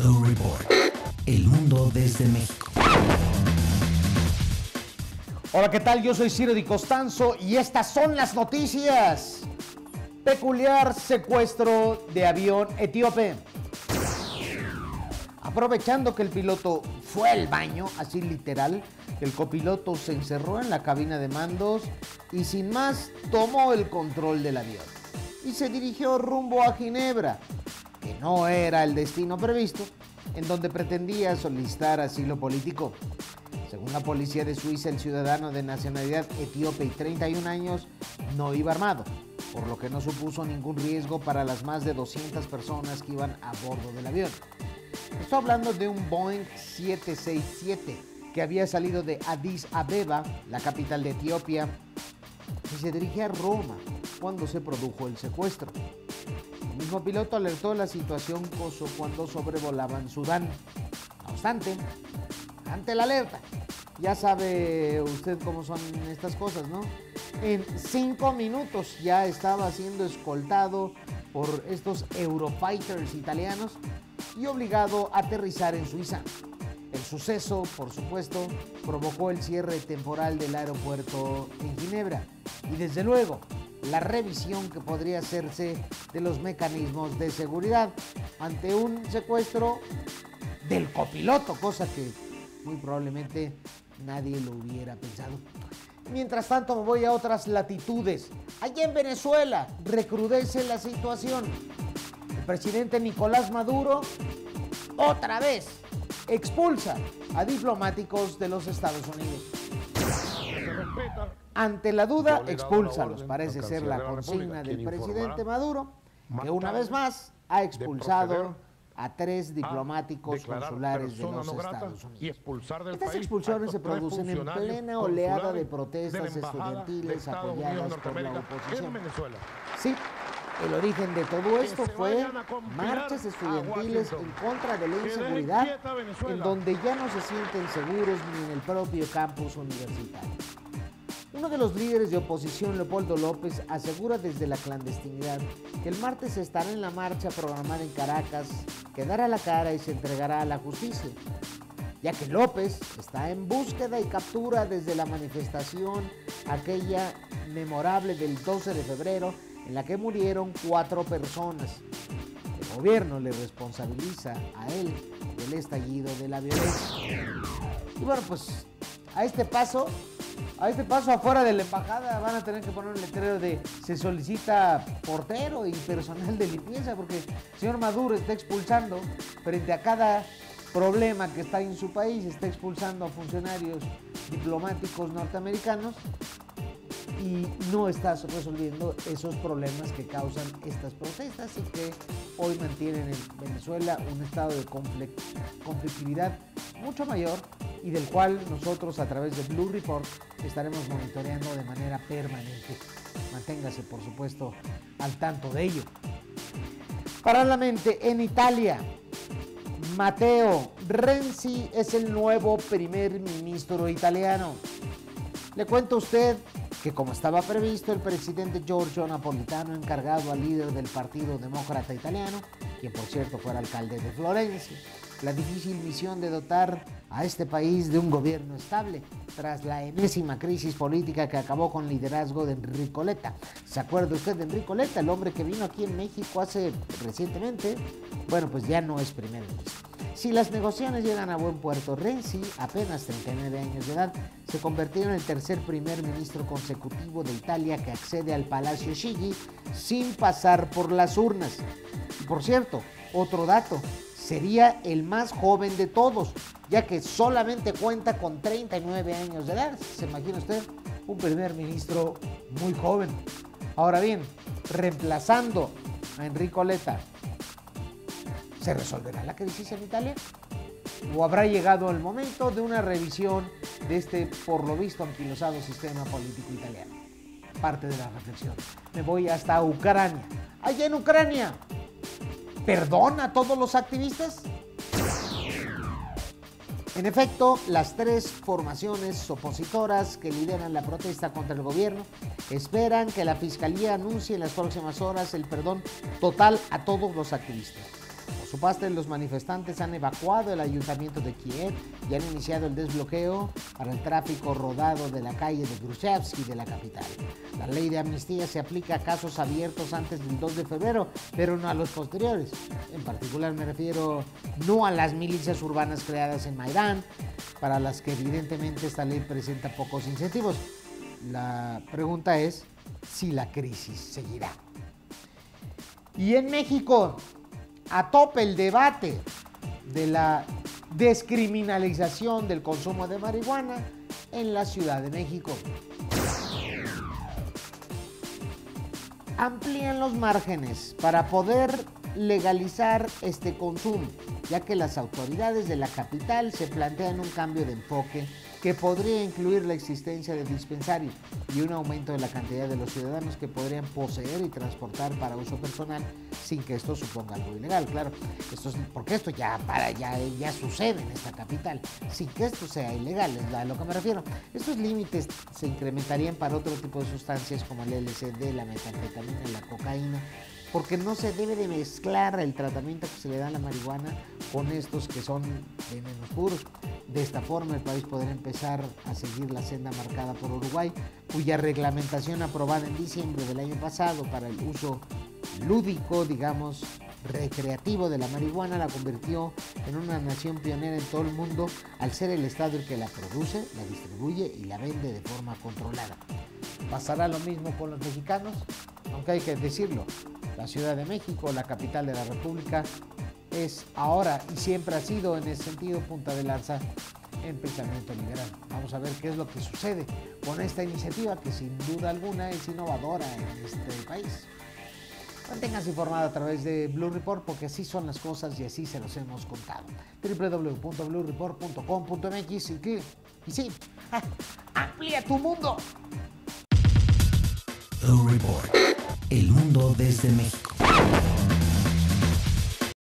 Blue Report. El mundo desde México. Hola, ¿qué tal? Yo soy Ciro Di Costanzo y estas son las noticias. Peculiar secuestro de avión etíope. Aprovechando que el piloto fue al baño, así literal, el copiloto se encerró en la cabina de mandos y sin más tomó el control del avión y se dirigió rumbo a Ginebra, que no era el destino previsto, en donde pretendía solicitar asilo político. Según la policía de Suiza, el ciudadano de nacionalidad etíope y 31 años no iba armado, por lo que no supuso ningún riesgo para las más de 200 personas que iban a bordo del avión. Estoy hablando de un Boeing 767 que había salido de Addis Abeba, la capital de Etiopía, y se dirigía a Roma cuando se produjo el secuestro. El mismo piloto alertó de la situación cuando sobrevolaban Sudán. No obstante, ante la alerta, ya sabe usted cómo son estas cosas, ¿no? En 5 minutos ya estaba siendo escoltado por estos Eurofighters italianos y obligado a aterrizar en Suiza. El suceso, por supuesto, provocó el cierre temporal del aeropuerto en Ginebra y, desde luego, la revisión que podría hacerse de los mecanismos de seguridad ante un secuestro del copiloto, cosa que muy probablemente nadie lo hubiera pensado. Mientras tanto, me voy a otras latitudes. Allá en Venezuela recrudece la situación. El presidente Nicolás Maduro otra vez expulsa a diplomáticos de los Estados Unidos. Ante la duda, expúlsalos. Parece ser la consigna del presidente Maduro, que una vez más ha expulsado a 3 diplomáticos consulares de los Estados Unidos. Estas expulsiones se producen en plena oleada de protestas estudiantiles apoyadas por la oposición. Sí, el origen de todo esto fue marchas estudiantiles en contra de la inseguridad, en donde ya no se sienten seguros ni en el propio campus universitario. Uno de los líderes de oposición, Leopoldo López, asegura desde la clandestinidad que el martes estará en la marcha programada en Caracas, que dará la cara y se entregará a la justicia, ya que López está en búsqueda y captura desde la manifestación aquella memorable del 12 de febrero, en la que murieron 4 personas. El gobierno le responsabiliza a él del estallido de la violencia. Y bueno, pues a este paso afuera de la embajada van a tener que poner un letrero de se solicita portero y personal de limpieza, porque el señor Maduro está expulsando frente a cada problema que está en su país, está expulsando a funcionarios diplomáticos norteamericanos y no está resolviendo esos problemas que causan estas protestas y que hoy mantienen en Venezuela un estado de conflictividad mucho mayor y del cual nosotros a través de Blue Report estaremos monitoreando de manera permanente. Manténgase, por supuesto, al tanto de ello. Paralelamente, en Italia, Matteo Renzi es el nuevo primer ministro italiano. Le cuento a usted que, como estaba previsto, el presidente Giorgio Napolitano, encargado al líder del Partido Demócrata Italiano, quien por cierto fuera alcalde de Florencia, la difícil misión de dotar a este país de un gobierno estable tras la enésima crisis política que acabó con el liderazgo de Enrico Letta. ¿Se acuerda usted de Enrico Letta, el hombre que vino aquí en México recientemente? Bueno, pues ya no es primer ministro. Si las negociaciones llegan a buen puerto, Renzi, apenas 39 años de edad, se convirtió en el tercer primer ministro consecutivo de Italia que accede al Palacio Chigi sin pasar por las urnas. Y por cierto, otro dato, sería el más joven de todos, ya que solamente cuenta con 39 años de edad. ¿Se imagina usted? Un primer ministro muy joven. Ahora bien, reemplazando a Enrico Letta, ¿se resolverá la crisis en Italia? ¿O habrá llegado el momento de una revisión de este, por lo visto, anquilosado sistema político italiano? Parte de la reflexión. Me voy hasta Ucrania. Allá en Ucrania, ¿perdona a todos los activistas? En efecto, las 3 formaciones opositoras que lideran la protesta contra el gobierno esperan que la Fiscalía anuncie en las próximas horas el perdón total a todos los activistas. Por su parte, los manifestantes han evacuado el ayuntamiento de Kiev y han iniciado el desbloqueo para el tráfico rodado de la calle de Grushevsky de la capital. La ley de amnistía se aplica a casos abiertos antes del 2 de febrero, pero no a los posteriores. En particular me refiero no a las milicias urbanas creadas en Maidán, para las que evidentemente esta ley presenta pocos incentivos. La pregunta es si la crisis seguirá. Y en México, a tope el debate de la descriminalización del consumo de marihuana en la Ciudad de México. Amplían los márgenes para poder legalizar este consumo, ya que las autoridades de la capital se plantean un cambio de enfoque que podría incluir la existencia de dispensarios y un aumento de la cantidad de los ciudadanos que podrían poseer y transportar para uso personal sin que esto suponga algo ilegal. Claro, porque esto ya sucede en esta capital, sin que esto sea ilegal, es a lo que me refiero. Estos límites se incrementarían para otro tipo de sustancias como el LSD, la metanfetamina, la cocaína, porque no se debe de mezclar el tratamiento que se le da a la marihuana con estos que son venenos puros. De esta forma el país podrá empezar a seguir la senda marcada por Uruguay, cuya reglamentación aprobada en diciembre del año pasado para el uso lúdico, digamos, recreativo de la marihuana, la convirtió en una nación pionera en todo el mundo al ser el estado el que la produce, la distribuye y la vende de forma controlada. ¿Pasará lo mismo con los mexicanos? Aunque hay que decirlo, la Ciudad de México, la capital de la República, es ahora y siempre ha sido en ese sentido punta de lanza en pensamiento liberal. Vamos a ver qué es lo que sucede con esta iniciativa que sin duda alguna es innovadora en este país. Manténganse informado a través de Blue Report, porque así son las cosas y así se los hemos contado. www.bluereport.com.mx y sí, amplía tu mundo. Blue Report, el mundo desde México.